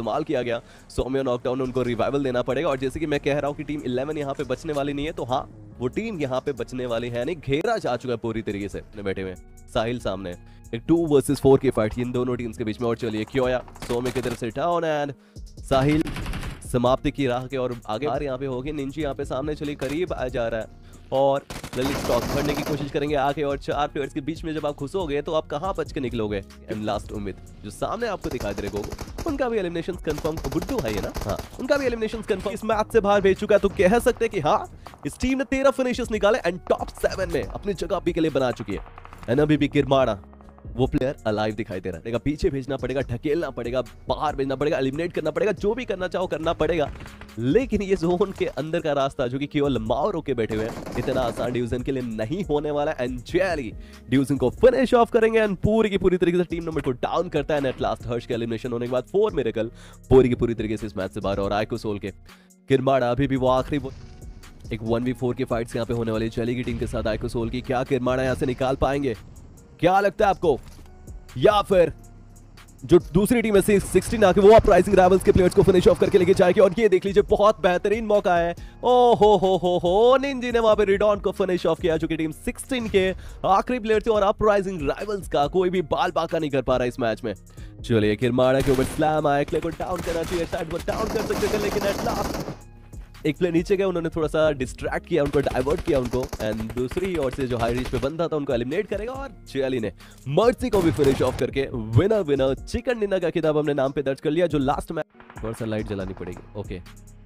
इस्तेमाल किया गया। सौम्य नॉकडाउन, उनको रिवाइवल देना पड़ेगा। और जैसे कि मैं कह रहा हूँ कि टीम 11 यहाँ पे बचने वाली नहीं है, तो हाँ वो टीम यहाँ पे बचने वाली है नहीं। घेरा जा चुका है पूरी तरीके से बैठे हुए साहिल सामने। एक 2 वर्सेस 4 की फाइट इन दोनों टीम्स के बीच में। और चलिए क्योया सौम्य की तरफ से डाउन एंड साहिल समाप्ति की राह के और आगे बाहर यहाँ पे होगी। निंजी यहाँ पे सामने चली करीब आ जा रहा है और ललित स्टॉक भरने की कोशिश करेंगे आगे। और 4 प्लेयर्स के बीच में जब आप घुसोगे तो आप कहाँ बच के निकलोगे। एंड लास्ट उम्मीद जो सामने आपको दिखाई दे रहे गोगो, उनका भी एलिमिनेशन कंफर्म। गुड्डू है ये ना, हाँ उनका भी एलिमिनेशन कंफर्म इस मैच से बाहर भेज चुका है। तो कह सकते हैं कि हाँ इस टीम ने 13 फिनिशेस निकाले एंड टॉप 7 में अपनी जगह भी के लिए बना चुकी है। एंड अभी भी किरमाड़ा वो प्लेयर अलाइव दिखाई दे रहा है। पीछे भेजना पड़ेगा, ढकेलना पड़ेगा, बाहर भेजना पड़ेगा, एलिमिनेट करना पड़ेगा, जो भी करना चाहो करना पड़ेगा। लेकिन ये जोन के अंदर का रास्ता जो कि केवल माओ के बैठे हुए हैं, इतना आसान ड्यूजन के लिए नहीं होने वाला। एंड जेली ड्यूजन को फिनिश ऑफ करेंगे एंड पूरी की पूरी तरीके से टीम नंबर को डाउन करता है। एट लास्ट हर्ष के एलिमिनेशन होने के बाद 4 मिरेकल पूरी की पूरी तरीके से इस मैच से बाहर। और आइको सोल के किरमाड़ा अभी भी वो आखिरी एक 1v4 की फाइट्स यहाँ पे होने वाली है जेली की टीम के साथ आइको सोल की। क्या किरमाड़ा यहाँ से निकाल पाएंगे, क्या लगता है आपको? या फिर जो दूसरी टीम है 16 आके वो अपराइजिंग राइवल्स के प्लेयर्स को फिनिश ऑफ करके लेके जाएगी। और ये देख लीजिए बहुत बेहतरीन मौका है। ओ हो निंजी ने वहां पे रिडॉन को फिनिश ऑफ किया, जो कि टीम 16 के आखिरी प्लेयर थे। और अपराइजिंग राइवल्स का कोई भी बाल बाका नहीं कर पा रहा इस मैच में। चलिए किरमाड़ा के ऊपर स्लैम आया, क्ले को डाउन करना चाहिए, शायद वो डाउन कर सकते थे, लेकिन एट लास्ट एक प्लेयर नीचे गए, उन्होंने थोड़ा सा डिस्ट्रैक्ट किया, उनको डाइवर्ट किया उनको। एंड दूसरी ओर से जो हाई रीच पे बंदा था उनको एलिमिनेट करेगा। और जेली ने मर्सी को भी फिनिश ऑफ करके विनर चिकन डिनर का खिताब हमने नाम पे दर्ज कर लिया। जो लास्ट मैच थोड़ा सा लाइट जलानी पड़ेगी। ओके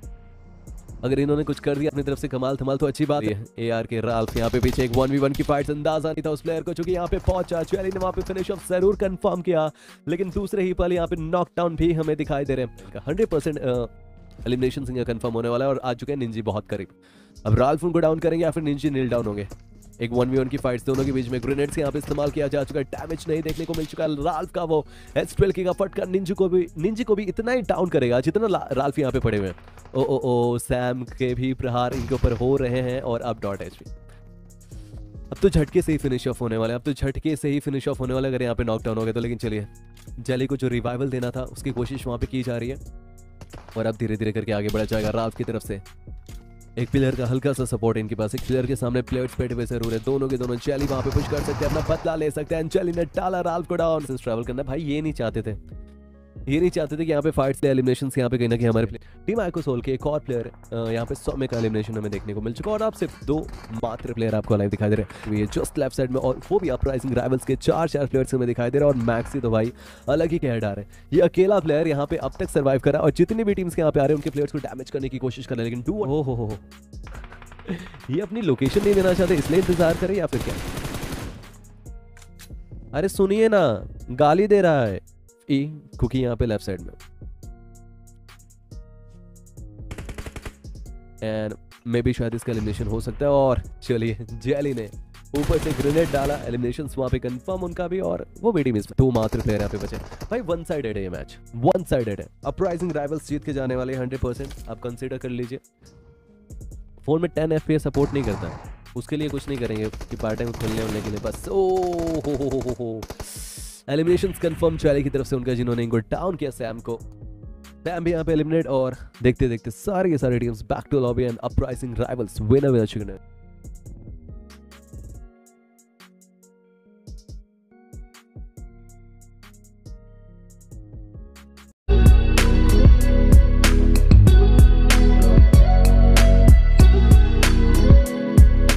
अगर इन्होंने कुछ कर दिया अपनी तरफ से कमाल धमाल तो अच्छी बात है। एआर के राल्फ यहाँ पे पीछे एक 1v1 की फाइट अंदाजा नहीं था उस प्लेयर को, चूंकि यहाँ पे पहुंचा। जेली ने वहां पे फिनिश ऑफ जरूर कंफर्म किया, लेकिन दूसरे ही पल यहाँ पे नॉकडाउन भी हमें दिखाई दे रहे हैं। 100% एलिमिनेशन सिंह कंफर्म होने वाला है और आ चुके हैं निंजी बहुत करीब। अब राल्फ उनको डाउन करेंगे या फिर निंजी नील डाउन होंगे। एक 1v1 की फाइट्स दोनों के बीच में ग्रेनेड्स यहाँ पे इस्तेमाल किया जा चुका है, डैमेज नहीं देखने को मिल चुका है। राल्फ का वो S12 का फटका निंजी को भी इतना ही डाउन करेगा जितना राल्फ यहाँ पे पड़े हुए हैं। ओ सैम के भी प्रहार इनके ऊपर हो रहे हैं। और अब डॉट HP अब तो झटके से ही फिनिश ऑफ होने वाले, अगर यहाँ पे नॉकडाउन हो गए तो। लेकिन चलिए जेली को जो रिवाइवल देना था उसकी कोशिश वहां पे की जा रही है। और अब धीरे धीरे करके आगे बढ़ा जाएगा राल्फ की तरफ से। एक प्लेयर का हल्का सा सपोर्ट इनके पास, एक प्लेयर के सामने प्लेयर्स बैठे हुए जरूर है। दोनों के दोनों जेली वहां पे पुश कर सकते हैं, अपना बदला ले सकते हैं। जेली ने डाला राल्फ को डाउन। ट्रैवल करना भाई ये नहीं चाहते थे कि यहाँ पे फाइट्स एलिमिनेशंस यहाँ पे कहीं ना कहीं हमारे टीम आइको सोल के एक और प्लेयर यहाँ पे सौम्य का एलिमिनेशन हमें देखने को मिल चुका। और आप सिर्फ 2 मात्र प्लेयर आपको लाइव दिखाई दे रहे हैं, ये जस्ट लेफ्ट साइड में। और वो भी अपराइजिंग राइवल्स के 4 प्लेयर्स हमें दिखाई दे रहे हैं। और मैक्सी तो भाई अलग ही कह डाल है, ये अकेला प्लेयर यहाँ पे अब तक सर्वाइव कर रहा है। और जितनी भी टीम्स के यहाँ पे आ रहे हैं उनके प्लेयर्स को डैमेज करने की कोशिश कर रहे हैं। लेकिन हो ये अपनी लोकेशन नहीं देना चाहते, इसलिए इंतजार करें या फिर क्या? अरे सुनिए ना, गाली दे रहा है कुकी यहाँ पे लेफ्ट साइड में। एंड मे बी शायद इसका एलिमिनेशन हो सकता है। और चलिए जेली ने ऊपर से ग्रेनेड डाला, एलिमिनेशन वहां पे कंफर्म उनका भी। और वो बेटी मिस 2 मात्र प्लेयर यहाँ पे बचे भाई। 1 साइडेड है ये मैच, 1 साइडेड है। अपराइजिंग राइवल्स जीत के जाने वाले 100%। आप कंसीडर कर लीजिए। फोन में 10 FPS सपोर्ट नहीं करता, उसके लिए कुछ नहीं करेंगे कि पार्ट टाइम खोलने के लिए बस। हो एलिमिनेशंस कंफर्म जेली की तरफ से उनका, जिन्होंने इनको डाउन किया सैम को। सैम भी यहाँ पे एलिमिनेट। और देखते देखते सारे के सारे teams back to lobby and uprising rivals winner chicken.